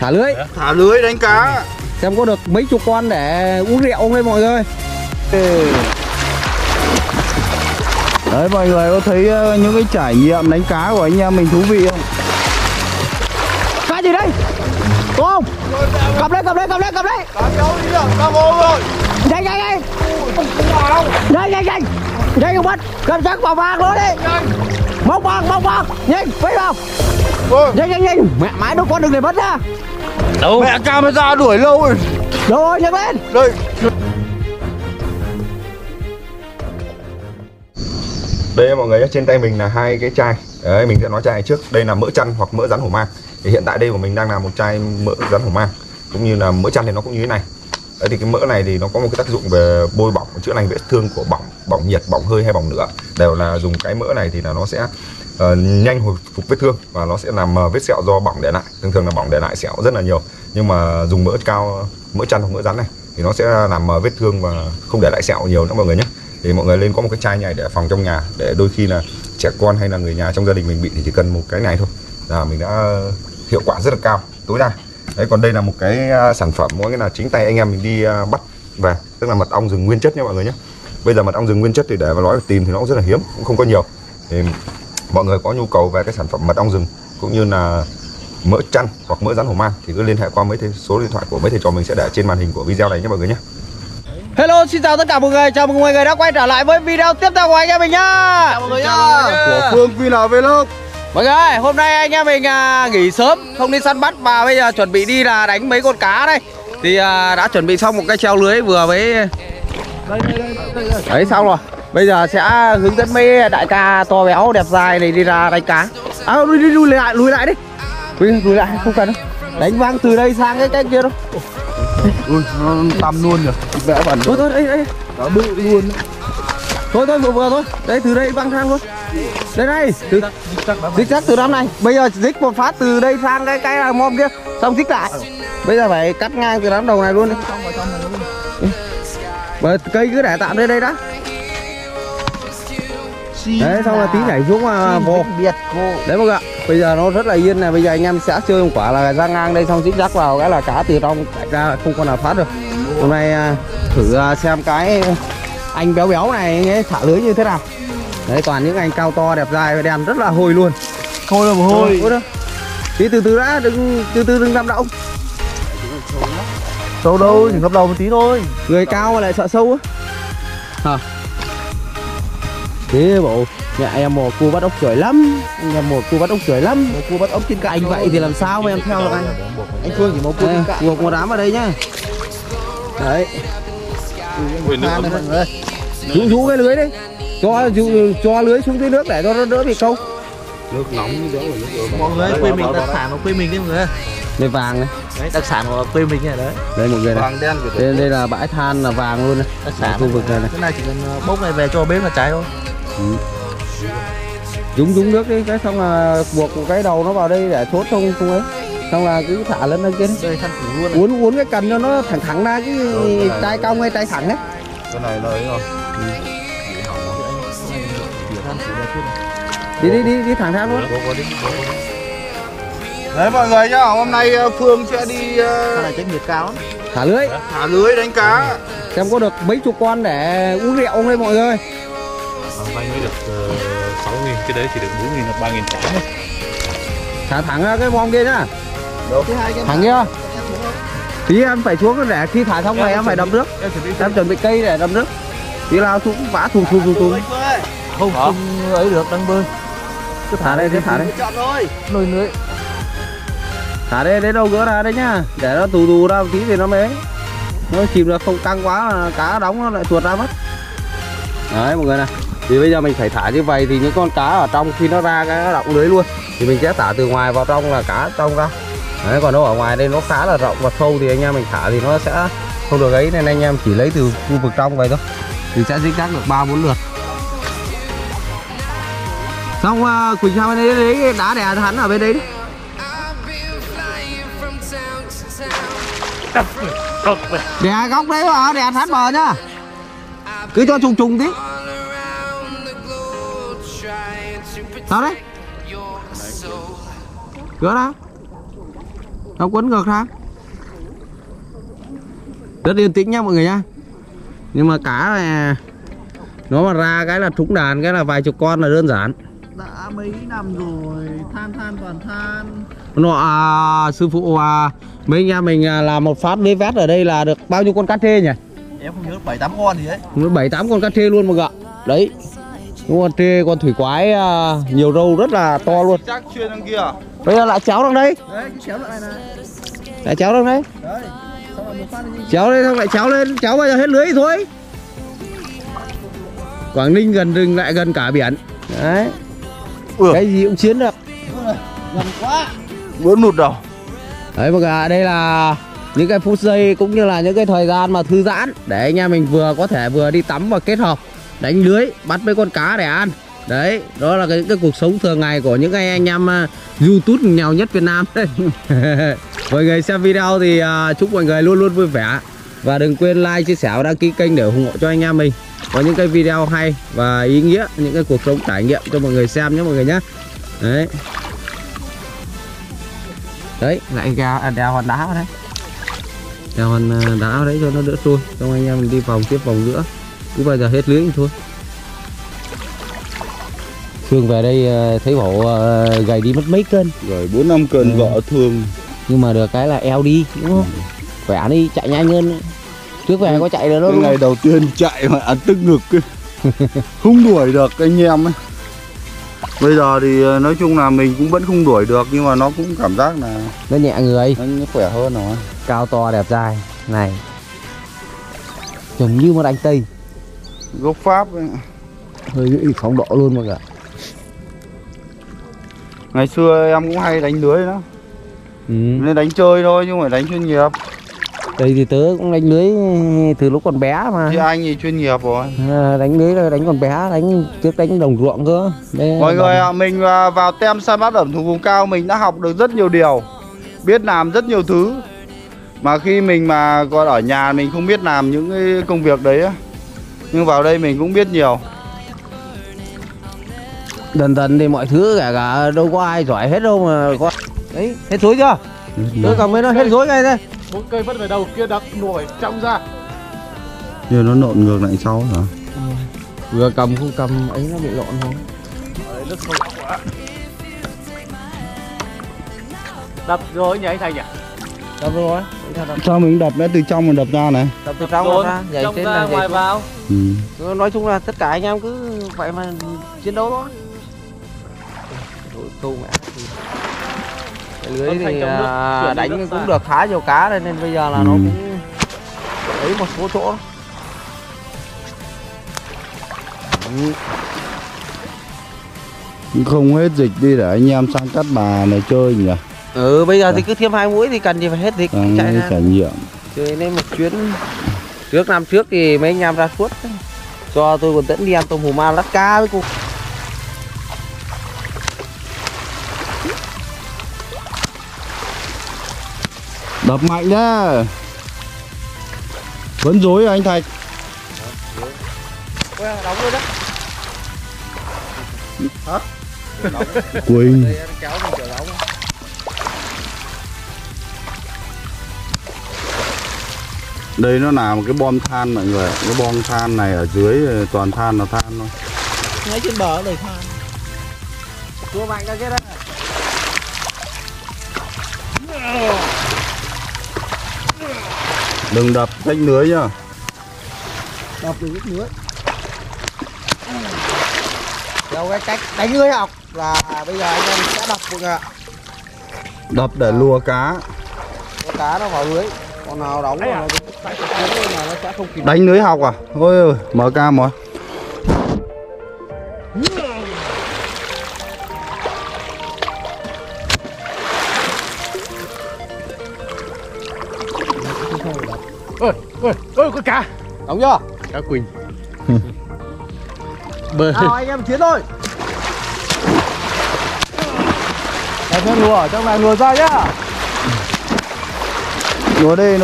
Thả lưới đánh cá. Xem có được mấy chục con để uống rượu không đây mọi người. Đấy mọi người có thấy những cái trải nghiệm đánh cá của anh em mình thú vị không? Cá gì đây? Có không? Cầm lên. Cá cháu đi rồi, cá ngô rồi. Nhanh. Nhanh không bắt. Cầm chắc vào vàng luôn đi. Móc vàng. Nhanh, quay vào. Nhanh. Mẹ mãi đâu con đừng để mất ra. Đâu? Mẹ camera đuổi lâu rồi. Rồi, nhanh lên. Đây. Đây mọi người, trên tay mình là hai cái chai. Đấy, mình sẽ nói chai này trước. Đây là mỡ chăn hoặc mỡ rắn hổ mang. Thì hiện tại đây của mình đang là một chai mỡ rắn hổ mang, cũng như là mỡ chăn thì nó cũng như thế này. Đấy, thì cái mỡ này thì nó có một cái tác dụng về bôi bỏng, chữa lành vết thương của bỏng nhiệt, bỏng hơi hay bỏng lửa. Đều là dùng cái mỡ này thì là nó sẽ nhanh hồi phục vết thương và nó sẽ làm vết sẹo do bỏng để lại. Thường là bỏng để lại sẹo rất là nhiều. Nhưng mà dùng mỡ cao, mỡ chăn hoặc mỡ rắn này thì nó sẽ làm vết thương và không để lại sẹo nhiều nữa mọi người nhé. Thì mọi người lên có một cái chai này để phòng trong nhà, để đôi khi là trẻ con hay là người nhà trong gia đình mình bị thì chỉ cần một cái này thôi là mình đã hiệu quả rất là cao, tối đa. Đấy, còn đây là một cái sản phẩm có nghĩa là chính tay anh em mình đi bắt về, tức là mật ong rừng nguyên chất nha mọi người nhé. Bây giờ mật ong rừng nguyên chất thì để mà nói tìm thì nó cũng rất là hiếm, cũng không có nhiều. Thì mọi người có nhu cầu về cái sản phẩm mật ong rừng cũng như là mỡ chăn hoặc mỡ rắn hổ mang thì cứ liên hệ qua mấy số điện thoại của mấy thầy trò mình sẽ để trên màn hình của video này nhé mọi người nhé. Hello, xin chào tất cả mọi người, chào mừng mọi người đã quay trở lại với video tiếp theo của anh em mình nhá. Chào mọi người nhá. Của Phương Vlog Vlog. Mọi người ơi, hôm nay anh em mình nghỉ sớm, không đi săn bắt và bây giờ chuẩn bị đi là đánh mấy con cá đây. Thì đã chuẩn bị xong một cái treo lưới vừa với đây. Đấy, xong rồi. Bây giờ sẽ hướng dẫn mấy đại ca to béo đẹp dài này đi ra đánh cá. Lùi lại đi. Lùi lại, không cần đâu. Đánh văng từ đây sang cái kia đâu. Ui, nó tăm luôn rồi. Vẽ bẩn. Thôi, đây. Nó bự luôn. Thôi, vừa thôi. Đây, từ đây văng sang luôn. Đây này, dích chắc từ năm này. Bây giờ dích một phát từ đây sang cái mom kia, xong dích lại. Bây giờ phải cắt ngang từ đám đầu này luôn đi. Cây cứ để tạm đây đã. Đấy, xong là tí nhảy xuống mà vô. Đấy mọi người ạ. Bây giờ nó rất là yên này. Bây giờ anh em sẽ chơi một quả là ra ngang đây, xong dích rắc vào cái là cá từ trong chạy ra, không con nào thoát được. Hôm nay thử xem cái anh béo này anh ấy thả lưới như thế nào. Đấy, toàn những anh cao to đẹp dai đen rất là hôi luôn. Hôi là một hôi. Tí từ đã, đừng làm động. Sâu đâu, chỉ ngập đầu một tí thôi. Người cao mà lại sợ sâu á. Hả? Thế bộ nhà em một cua bắt ốc chửi lắm. Anh em một cua bắt ốc chửi lắm. Một cua bắt ốc trên cạnh. Anh vậy thì làm sao mà em theo được anh? Anh Phương chỉ một cua trên cạnh. Buộc một đám vào đây nhá. Đấy. Rú cái lưới đi. Cho lưới xuống dưới nước để cho nó đỡ bị câu. Nước nóng đỡ rồi nước. Mọi người quê mình đặc sản của quê mình đấy mọi người. Đây vàng này. Đấy, đặc sản của quê mình này đấy. Đây mọi người này. Vàng đen của đây là bãi than là vàng luôn này. Đặc sản khu vực này này. Cái này chỉ cần bốc này về cho bếp là cháy thôi. Dúng nước đi, cái xong là buộc một cái đầu nó vào đây để chốt không ấy. Xong là cứ thả lên đây kia đi. Đây than phủ luôn. Uốn cái cần cho nó thẳng ra cái tay cong hay tay thẳng ấy. Cái này là ấy rồi. Đi thẳng thang luôn. Đấy mọi người nhá, hôm nay Phương sẽ đi cái này trách nhiệt cao lắm. Thả lưới đánh cá. Xem có được mấy chục con để uống rượu không đây mọi người. Vay mới được 6.000, cái đấy chỉ được 4.000 hoặc 3.000 cá thôi. Thả thẳng ra cái bom kia nhá. Đâu? Thẳng kia. Tí em phải xuống để khi thả xong này em phải đập nước. Em chuẩn bị cây để đập nước. Tí lao xuống vã thùng. Không ấy được, đang bơi. Cứ thả đây, Lôi lưới. Thả đây, đến đâu gỡ ra đấy nhá. Để nó tù ra một tí thì nó mới. Nó chìm được không căng quá là cá đóng nó lại tuột ra mất. Đấy mọi người này. Thì bây giờ mình phải thả như vậy thì những con cá ở trong khi nó ra cái động lưới luôn thì mình sẽ thả từ ngoài vào trong là cá trong ra. Đấy, còn nó ở ngoài đây nó khá là rộng và sâu thì anh em mình thả thì nó sẽ không được ấy, nên anh em chỉ lấy từ khu vực trong vậy thôi. Thì sẽ dính chắc được 3-4 lượt. Xong Quỳnh sang bên đây lấy đá đè hắn ở bên đấy đi. Đè góc đấy mà, đè sát bờ nhá. Cứ cho trùng tí. Sao đấy? Gỡ ra. Nó quấn ngược ra. Rất yên tĩnh nhá mọi người nhá. Nhưng mà cá này nó mà ra cái là trúng đàn, cái là vài chục con là đơn giản. Đã mấy năm rồi, than toàn than. Nó sư phụ mấy anh em mình làm một phát lưới vét ở đây là được bao nhiêu con cá trê nhỉ? Em không nhớ 7-8 con gì đấy. 7-8 con cá trê luôn mà gạ. Đấy. Con trê, con thủy quái nhiều râu rất là to luôn. Chắc chuyên đằng kia. Bây giờ lại chéo đằng đây. Đấy, cái chéo lại này. Lại chéo đằng đây. Đấy. Xong rồi một phát lên. Chéo lên xong lại chéo lên, chéo bây giờ hết lưới thì thôi. Quảng Ninh gần rừng lại gần cả biển. Đấy. Cái gì cũng chiến được. Gần quá. Muốn nụt đầu. Đấy mọi người, đây là những cái phút giây cũng như là những cái thời gian mà thư giãn để anh em mình vừa có thể vừa đi tắm và kết hợp đánh lưới, bắt mấy con cá để ăn. Đấy, đó là cái cuộc sống thường ngày của những anh em YouTube nghèo nhất Việt Nam đấy. Mọi người xem video thì chúc mọi người luôn luôn vui vẻ. Và đừng quên like, chia sẻ và đăng ký kênh để ủng hộ cho anh em mình có những cái video hay và ý nghĩa, những cái cuộc sống trải nghiệm cho mọi người xem nhé mọi người nhé. Đấy. Đấy, lại đèo hòn đá vào đấy. Đèo hòn đá vào đấy cho nó đỡ trôi. Xong anh em mình đi vòng tiếp vòng nữa. Cứ bao giờ hết lưới thì thôi. Phương về đây thấy bảo gầy đi mất mấy cân. Rồi 4-5 cân vợ thương. Nhưng mà được cái là eo đi đúng không? Khỏe đi, chạy nhanh hơn. Trước về có chạy được đâu. Cái ngày đầu tiên chạy mà ăn tức ngực. Không đuổi được anh em ấy. Bây giờ thì nói chung là mình cũng vẫn không đuổi được, nhưng mà nó cũng cảm giác là nó nhẹ người, nó khỏe hơn rồi. Cao to đẹp trai này, trông như một anh Tây gốc Pháp ấy. hơi nghĩ phóng độ luôn mọi người. Ngày xưa em cũng hay đánh lưới đó. Nên đánh chơi thôi nhưng mà đánh chuyên nghiệp. Đây thì tớ cũng đánh lưới từ lúc còn bé mà. Thì anh thì chuyên nghiệp rồi. Đánh lưới là đánh còn bé, đánh trước đánh đồng ruộng cơ. Đây, mọi người ạ, mình vào tem săn bắt ẩm thực vùng cao mình đã học được rất nhiều điều, biết làm rất nhiều thứ mà khi mình mà còn ở nhà mình không biết làm những cái công việc đấy á. Nhưng vào đây mình cũng biết nhiều. Dần dần thì mọi thứ cả đâu có ai giỏi hết đâu mà có. Đấy, hết rối chưa? Tôi cầm với nó hết rối ngay đây. Một cây vất về đầu kia đặt nổi trong ra. Giờ nó lộn ngược lại sau hả? Vừa cầm không cầm ấy nó bị lộn không? Đấy, nước sâu quá. Đập rồi nhỉ anh Thành nhỉ? Đập rồi. Sao mình đập nó từ trong mà đập ra này? Đập từ trong ra, nhảy trong trên ra là ngoài vào. Nói chung là tất cả anh em cứ vậy mà chiến đấu thôi. Câu mẹ. Cái lưới thì đánh cũng được khá nhiều cá đây nên bây giờ là nó cũng ấy một số chỗ. Không hết dịch đi để anh em sang Cát Bà này chơi nhỉ? Bây giờ thì cứ thêm 2 mũi thì cần gì phải hết dịch. Chạy ra trải nghiệm. Chơi nên một chuyến trước năm trước thì mấy anh em ra suốt cho tôi còn dẫn đi ăn tôm hùm ma lát cá với cô. Đập mạnh nhá. Vẫn dối à anh Thạch? Đóng luôn đấy. Hả? Quỳnh. Đây nó là một cái bom than mọi người. Cái bom than này ở dưới toàn than là than thôi. Ngay trên bờ đầy than. Cua mạnh ra kia đây. Đừng đập rách lưới nhá. Đập từ rách lưới. Theo cái cách đánh lưới học là bây giờ anh em sẽ đập mọi người ạ. Đập để lùa cá. Có cá nó vào lưới. Con nào đóng vào nó sẽ không kịp. Đánh lưới học à? Ôi ơi, mở cam rồi. Ôi con cá. Đóng chưa? Cá Quỳnh. Nào anh em chiến thôi. Em sẽ lùa ở trong này lùa ra nhá. Nó đi.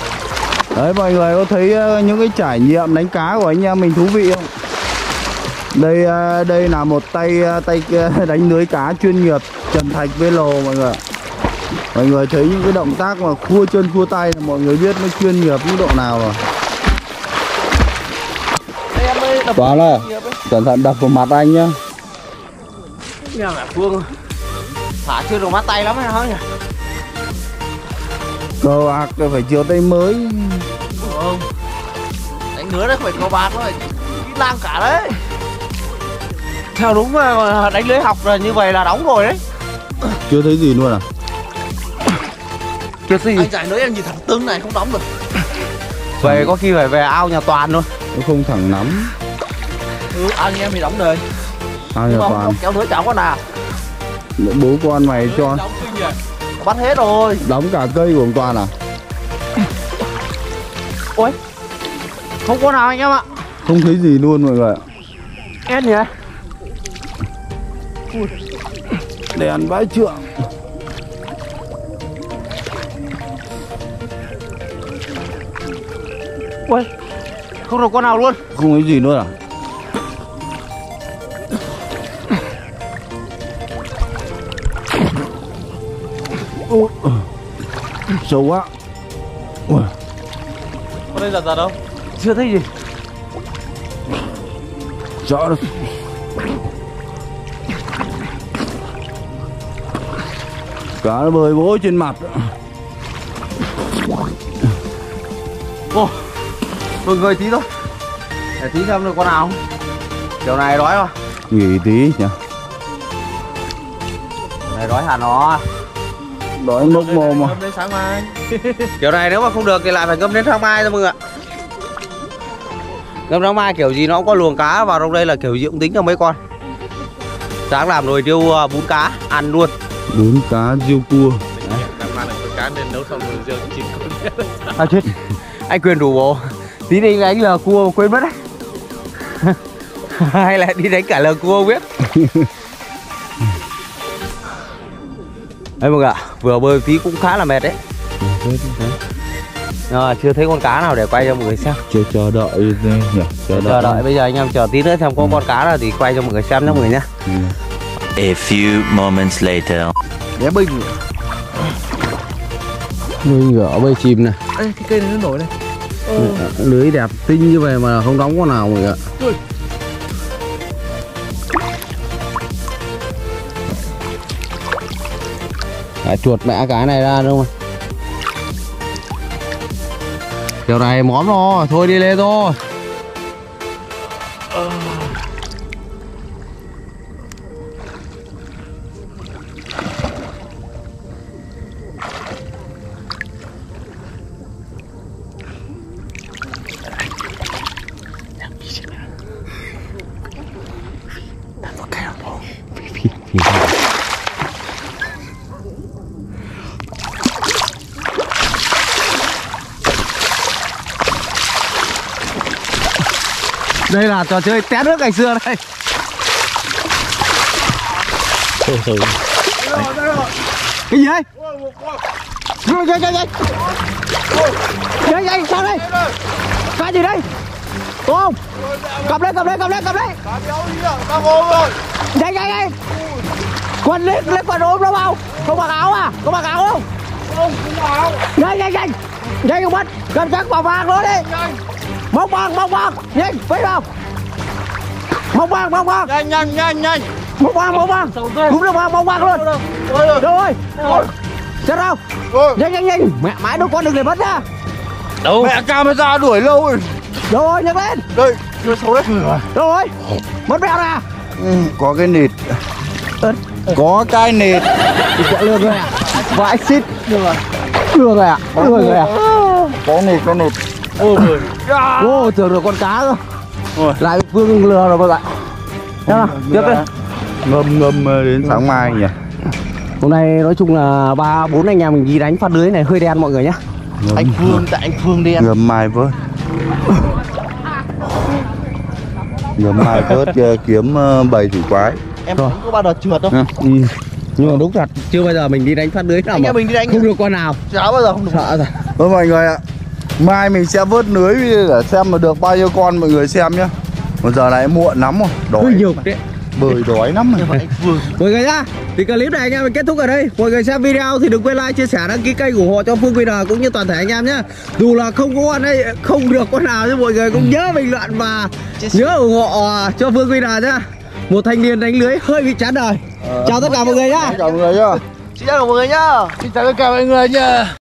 Đấy mọi người có thấy những cái trải nghiệm đánh cá của anh em mình thú vị không? Đây là một tay đánh lưới cá chuyên nghiệp Trần Thạch Velo mọi người. Mọi người thấy những cái động tác mà khua chân khua tay là mọi người biết nó chuyên nghiệp mức độ nào rồi. Toàn là cẩn thận đập vào mặt anh nhá. Nghe là Phương thả chưa được mắt tay lắm hay không nhỉ? Cờ bạc phải chiều tay mới. Không. Đánh lưới đấy không phải cờ bạc đâu, kỹ năng cả đấy. Theo đúng mà đánh lưới học là như vậy là đóng rồi đấy. Chưa thấy gì luôn à? Chưa gì. Anh giải lưới em nhìn thẳng tướng này không đóng được. Về có khi phải về ao nhà Toàn luôn. Nó không thẳng nắm. Anh em thì đóng đời. Ao nhà Toàn kéo lưới cháu con nào. bố con mày cho Bắt hết rồi. đóng cả cây của ông Toàn à? Ôi, không có nào anh em ạ. Không thấy gì luôn mọi người ạ. Em nhỉ? Đèn vãi trượng. Ui, không được con nào luôn. Không thấy gì luôn à? Sâu quá. Ui. Con đây giật đâu? Chưa thấy gì. Rõ được. Cá nó bơi bối trên mặt. Ô, tôi người tí thôi. Để tí xem được con nào không? Kiểu này đói mà. Nghỉ tí nhỉ. Kiểu này đói hẳn nó. Đói mốc mồm mà. Ngâm đến sáng mai. Kiểu này nếu mà không được thì lại phải ngâm đến sáng mai thôi mọi người ạ. Ngâm sáng mai kiểu gì nó cũng có luồng cá vào trong đây, là kiểu gì cũng tính cho mấy con. Sáng làm nồi riêu bún cá ăn luôn. Bún cá riêu cua. Cá nên nấu xong rồi riêu chim con. À chết. Anh quyền đủ bộ. Tí đi đánh lờ cua quên mất đấy. Hay là đi đánh cả lờ cua biết. Đấy mọi người ạ, vừa bơi tí cũng khá là mệt đấy. Chưa thấy con cá nào để quay cho mọi người xem. Chưa chờ đợi nhỉ. Chờ đợi bây giờ anh em chờ tí nữa xem có con cá nào thì quay cho mọi người xem nhé mọi người nhé. A few moments later. Bé binh. Bơi ngửa bơi chìm này. Ê, cái cây này nó nổi này. Lưới đẹp tinh như vậy mà không đóng con nào mọi người ạ. Chuột mẹ cái này ra đúng không? Kiểu này móm rồi, thôi đi lên thôi. Đây là trò chơi té nước ngày xưa đây. Cái gì đây? Đây sao đây? Cái gì đây? Không. Cầm lên. Đây. Quần lên quần ốm nó vào. Không mặc áo à? Có mặc áo không? Không áo. Đây không bắt. Cầm chắc vào vàng nó đi. Móc băng, nhanh, quay vào. Móc băng. Nhanh. Móc băng. Cũng được móc băng luôn. Rồi. Chết đâu? Nhanh. Mẹ mãi đâu con đừng để mất ra. Đâu? Mẹ camera đuổi lâu rồi. Rồi, nhấc lên. Đây, nó xấu đấy. Rồi. Mất mèo nè. Có cái nịt. Có cái nịt. Thì sẽ lừa người ạ. Và exit. Lừa người ạ. Có nịt. Ô, tưởng được con cá cơ. Lại Phương lừa rồi mọi người. Thế nào? Tiếp đây. Ngâm đến sáng mai nhỉ. Hôm nay nói chung là 3-4 anh em mình đi đánh phát lưới này hơi đen mọi người nhá. Anh Phương đen. Ngâm mai vớt. Ngâm mai vớt kiếm bầy thủy quái. Em không có bao đợt trượt đâu. Nhưng mà đúng thật, chưa bao giờ mình đi đánh phát lưới nào mà mình đi đánh không được con nào. Chả bao giờ không được. Sợ rồi. Thôi mọi người ạ, mai mình sẽ vớt lưới để xem mà được bao nhiêu con mọi người xem nhá. Một giờ này muộn lắm rồi, đói. Hơi nhục đấy. Bơi đói lắm rồi. Mọi người nhá, thì clip này anh em mình kết thúc ở đây. Mọi người xem video thì đừng quên like, chia sẻ, đăng ký kênh ủng hộ cho Phương QN cũng như toàn thể anh em nhá. Dù là không có con đây, không được con nào nhưng mọi người cũng nhớ bình luận và nhớ ủng hộ cho Phương QN nhá. Một thanh niên đánh lưới hơi bị chán đời. Chào tất cả mọi người nhá. Chào mọi người nhá. Xin chào mọi người nhá. Xin chào tất cả mọi người nhá.